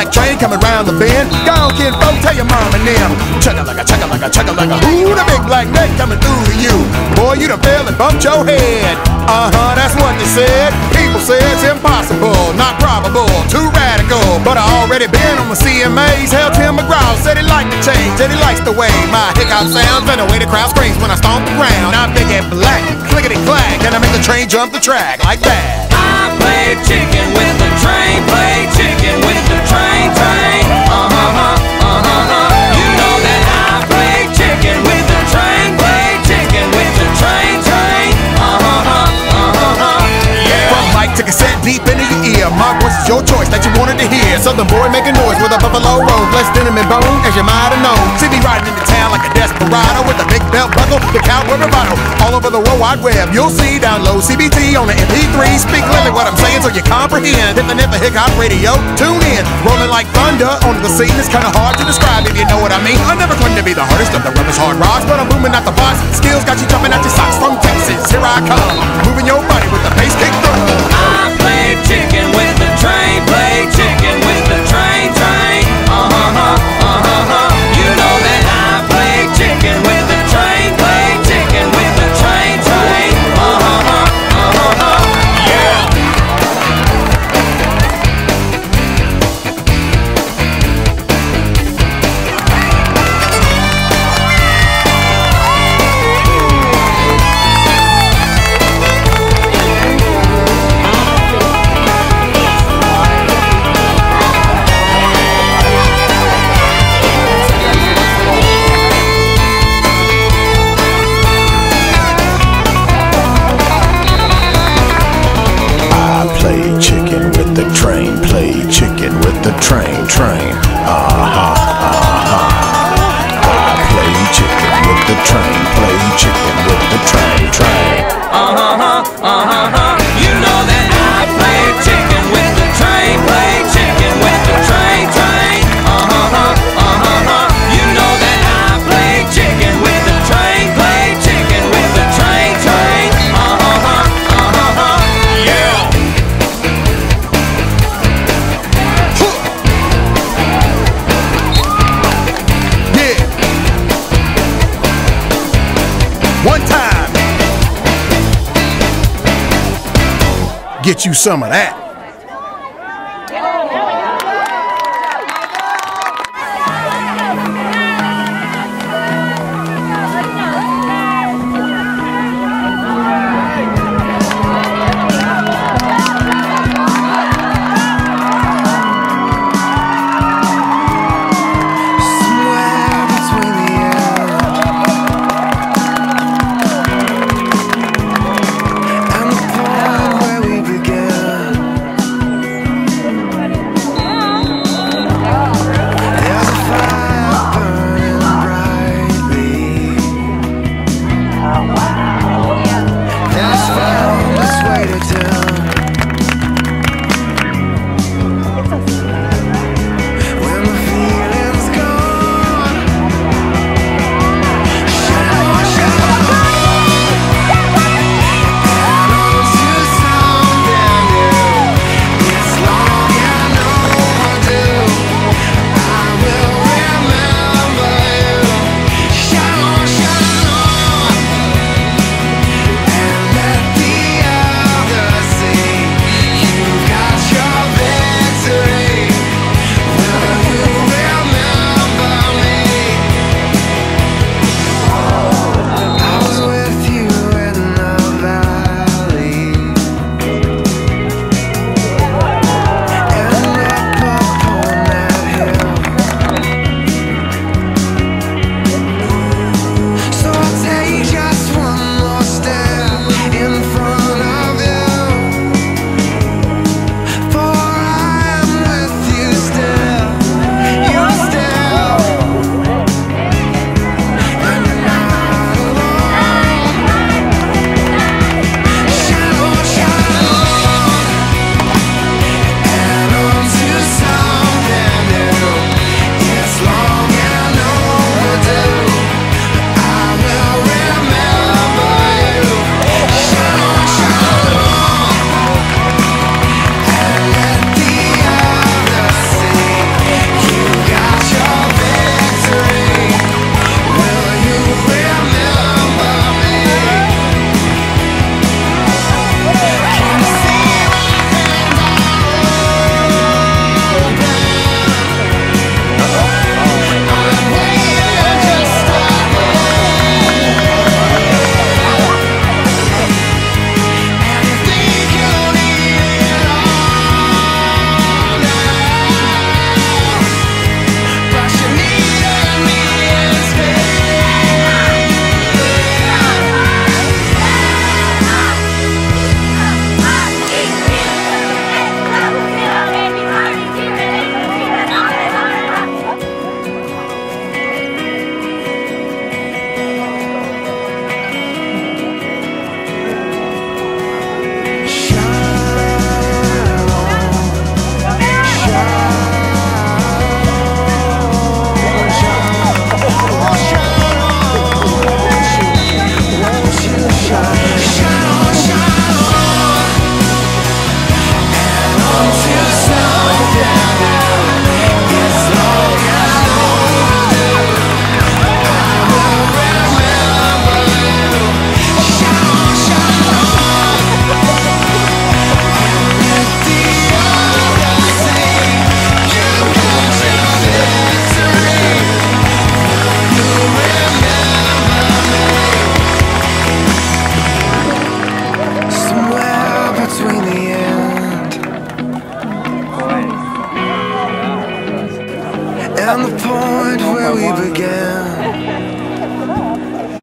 freight train coming round the bend. Go on, kinfolk, tell your mom and them. Chugga-lugga, chugga-lugga, chugga-lugga. Ooh, the big black neck coming through to you. Boy, you done fell and bumped your head. That's what they said. People say it's impossible, not probable, too radical. But I already been on the CMAs. Hell, Tim McGraw said he liked the change, that he likes the way my hiccup sounds and the way the crowd screams when I stomp the ground. I'm big and black, clickety-clack, and I make the train jump the track like that. I play chicken with the train, play chicken with the train, train. You know that I play chicken with the train, play chicken with the train, train. Yeah. From mic to cassette deep into your ear, my voice is your choice that you wanted to hear. Southern boy making noise with a buffalo roll, blessed denim and bone, as you might have known. See me riding into town like a desperado with a big belt buckle, the cowboy bravado. All over the World Wide Web, you'll see download CBT on the MP3. Speak clearly what I'm saying so you comprehend. Hit the Nipper Hip Hop Radio, tune in. Rolling like thunder onto the scene. It's kinda hard to describe if you know what I mean. I never claimed to be the hardest of the roughest hard rocks, but I'm booming out the box. Skills got you jumping out your socks. From Texas, here I come, moving your body with the bass kick drum. I play chicken with the train, play chicken with the train, train. You know that I play chicken with the train, play chicken with the train, train. Yeah. Train, train, I play chicken with the train, play chicken with the train, train. You know that I play chicken with the train, play chicken with the train, train. You know that I play chicken with the train, play chicken with the train, train. Yeah. One time, get you some of that. And the point where we began